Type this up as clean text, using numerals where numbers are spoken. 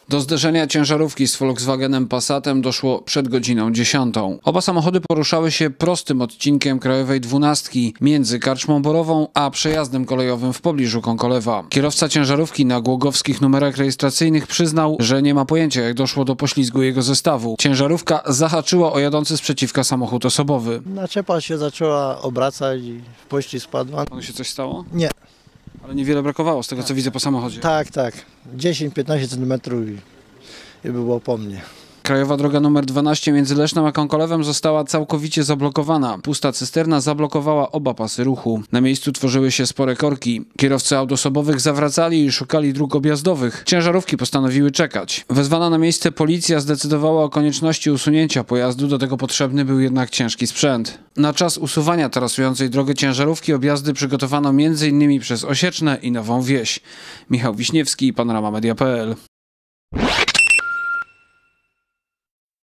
Do zderzenia ciężarówki z Volkswagenem Passatem doszło przed godziną 10. Oba samochody poruszały się prostym odcinkiem Krajowej 12 między Karczmą Borową a przejazdem kolejowym w pobliżu Konkolewa. Kierowca ciężarówki na głogowskich numerach rejestracyjnych przyznał, że nie ma pojęcia, jak doszło do poślizgu jego zestawu. Ciężarówka zahaczyła o jadący sprzeciwka samochód osobowy. Naczepa się zaczęła obracać i w pościg spadła. Panu się coś stało? Nie. Ale niewiele brakowało z tego, co widzę po samochodzie. Tak. 10-15 cm i było po mnie. Krajowa droga nr 12 między Lesznem a Konkolewem została całkowicie zablokowana. Pusta cysterna zablokowała oba pasy ruchu. Na miejscu tworzyły się spore korki. Kierowcy aut osobowych zawracali i szukali dróg objazdowych. Ciężarówki postanowiły czekać. Wezwana na miejsce policja zdecydowała o konieczności usunięcia pojazdu, do tego potrzebny był jednak ciężki sprzęt. Na czas usuwania trasującej drogę ciężarówki objazdy przygotowano m.in. przez Osieczne i Nową Wieś. Michał Wiśniewski, Panorama Media.pl.